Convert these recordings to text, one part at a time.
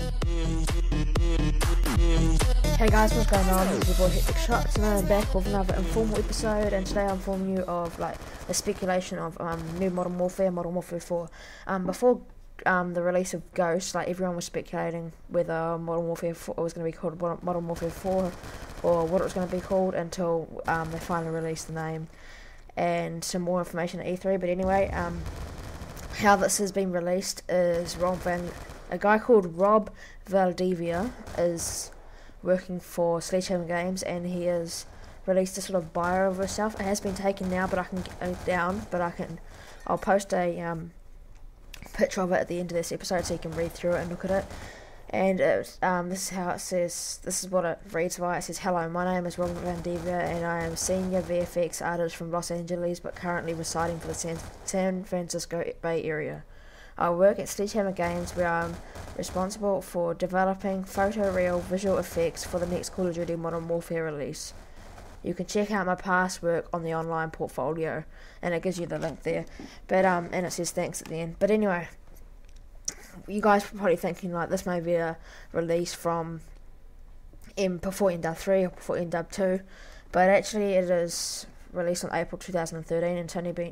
Hey guys, what's going on? This is your boy Hectic Shots, and I'm back with another informal episode. And today I'm informing you of like a speculation of new Modern Warfare 4. Before the release of Ghost, like everyone was speculating whether Modern Warfare 4 was going to be called Modern Warfare 4 or what it was going to be called until they finally released the name and some more information at E3. But anyway, how this has been released is a guy called Rob Valdivia is working for Sledgehammer Games, and he has released a sort of bio of himself. It has been taken now, but I can get down. But I'll post a picture of it at the end of this episode, so you can read through it and look at it. And this is how it says. This is what it reads like. It says, "Hello, my name is Robert Valdivia, and I am a senior VFX artist from Los Angeles, but currently residing for the San Francisco Bay Area. I work at Sledgehammer Games, where I'm responsible for developing photoreal visual effects for the next Call of Duty Modern Warfare release. You can check out my past work on the online portfolio," and it gives you the link there. But and it says thanks at the end. But anyway, you guys are probably thinking like this may be a release from before NW 3 or before NW 2, but actually it is released on April 2013, and it's only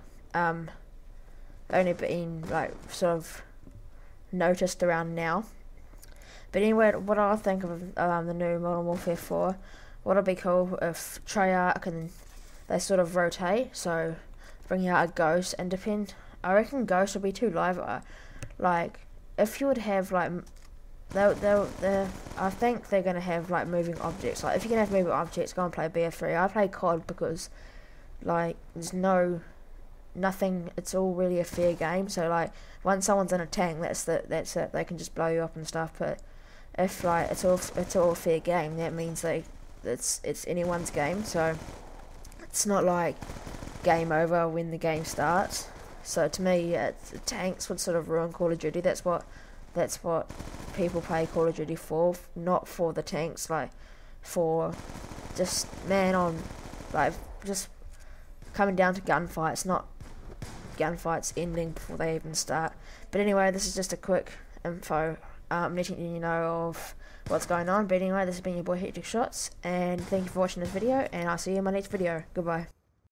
been like sort of noticed around now. But anyway, what I think of the new Modern Warfare 4, what would be cool if Treyarch and they sort of rotate, so bring out a Ghost, and I reckon Ghost will be too live. Like if you would have like I think they're gonna have like moving objects. Like if you can have moving objects, go and play BF3. I play COD because like there's nothing, it's all really a fair game. So like once someone's in a tank, that's it, they can just blow you up and stuff. But if like it's all a fair game, that means it's anyone's game, so it's not like game over when the game starts. So to me, tanks would sort of ruin Call of Duty. That's what people play Call of Duty for, not for the tanks, like for just just coming down to gunfights, not gunfights ending before they even start. But anyway, this is just a quick info, letting you know of what's going on. But anyway, this has been your boy Hectic Shots, and thank you for watching this video, and I'll see you in my next video. Goodbye.